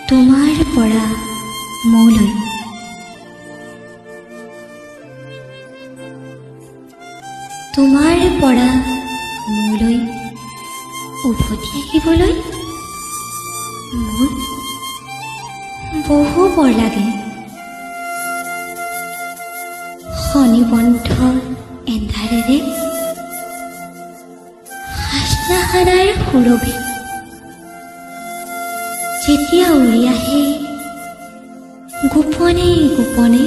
তোমাৰ পৰা মোলৈ তোমাৰ পৰা মোলৈ উভতি আহিবলৈ মোৰ বহু বৰ লাগে। শনিবন্ধ এন্ধাৰেৰে হাসনাহানাৰ সুৰভি যেতিয়া উৰি আহে গোপনে গোপনে,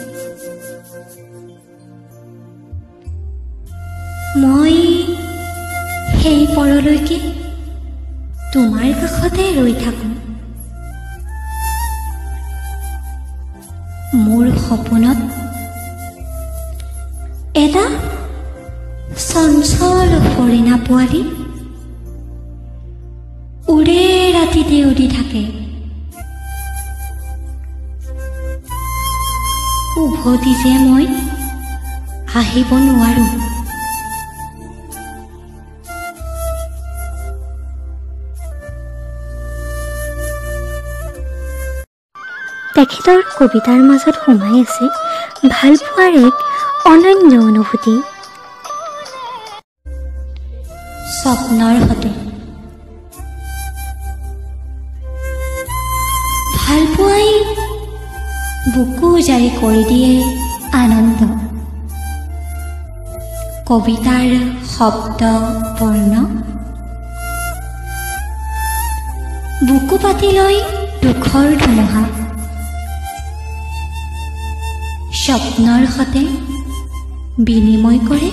মই সেই পৰলৈকে তোমাৰ কাষতে ৰৈ থাকোঁ। মোৰ সপোনত এটা চঞ্চল হৰিণা পোৱালি উৰে ৰাতিতে উৰি থাকে। উভতি যে মই আহিব নোৱাৰোঁ। তেখেতৰ কবিতাৰ মাজত সোমাই আছে ভালপোৱাৰ এক অনন্য অনুভূতি। স্বপ্নৰ সতে ভালপোৱাই বুকু জাৰি কৰি দিয়ে আনন্দ। কবিতাৰ শব্দ বৰ্ণ বুকু পাতি লৈ দুখৰ ধুমুহা। স্বপ্নৰ সতে বিনিময় কৰে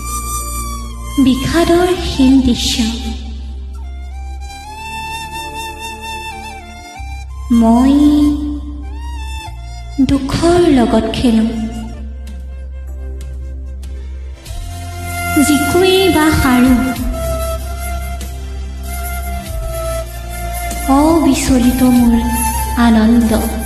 বিষাদৰ হীন দৃশ্য। মই দুখৰ লগত খেলোঁ, জিকুৱেই বা হাৰোঁ। অবিচলিত মোৰ আনন্দ।